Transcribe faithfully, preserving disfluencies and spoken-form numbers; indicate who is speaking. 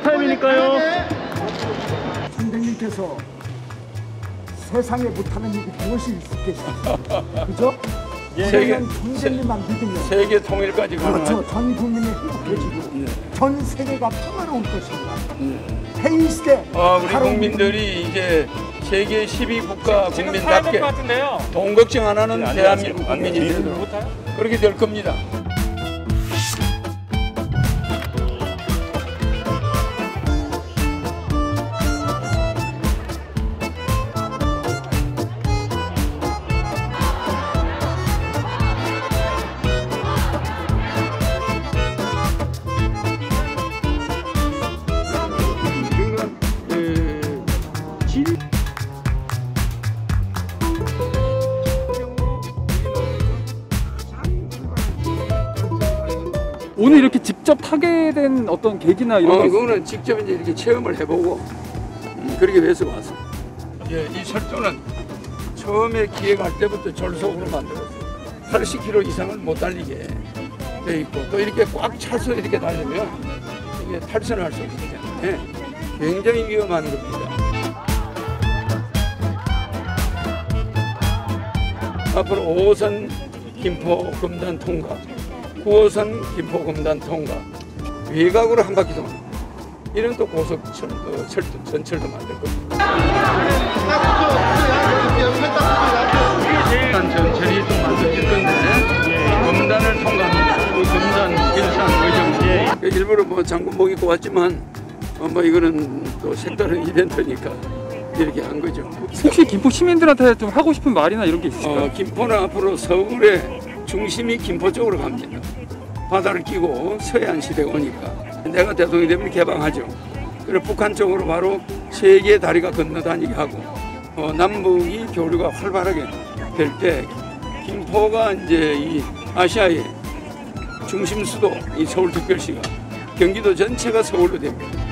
Speaker 1: 타임이니까요.
Speaker 2: 선생님께서 세상에 못하는 일이 무엇이 있겠습니까? 그죠?
Speaker 3: 예. 세계
Speaker 2: 선생님만 믿으면
Speaker 3: 세계 통일까지 가능하죠.
Speaker 2: 그렇죠. 전 국민이 행복해지고
Speaker 3: 예.
Speaker 2: 전 세계가 평화로울 것입니다.
Speaker 3: 예.
Speaker 2: 해이 시대
Speaker 3: 아, 우리 국민들이 이제 세계 십이 국가 국민답게 돈 걱정 안 하는
Speaker 1: 네,
Speaker 3: 대한민국 국민이 되도록 그렇게 될 겁니다.
Speaker 4: 오늘 이렇게 직접 타게 된 어떤 계기나 이런
Speaker 3: 어,
Speaker 4: 거
Speaker 3: 그거는 직접 이제 이렇게 체험을 해보고 음, 그렇게 해서 왔습니다. 예, 이 철도는 처음에 기획할 때부터 절속으로 만들었어요. 팔십 킬로미터 이상을 못 달리게 돼 있고 또 이렇게 꽉 차서 이렇게 달리면 이게 탈선을 할 수 없기 때문에 굉장히 위험한 겁니다. 앞으로 오 호선 김포 금단 통과, 구 호선 김포 금단 통과, 외곽으로 한 바퀴 도는 이런 또 고속철, 어, 철도, 전철도 만들 겁니다. 전철이 또 만들어질 건데 금단을 통과합니다. 금단, 일산, 의정. 일부러 뭐 장군복 입고 왔지만 어, 뭐 이거는 또 색다른 이벤트니까 이렇게 한 거죠.
Speaker 4: 혹시 김포 시민들한테 좀 하고 싶은 말이나 이런 게 있을까요?
Speaker 3: 어, 김포는 앞으로 서울의 중심이 김포 쪽으로 갑니다. 바다를 끼고 서해안 시대가 오니까 내가 대통령이 되면 개방하죠. 그리고 북한 쪽으로 바로 세 개의 다리가 건너다니게 하고 어, 남북이 교류가 활발하게 될 때 김포가 이제 이 아시아의 중심 수도 이 서울특별시가 경기도 전체가 서울로 됩니다.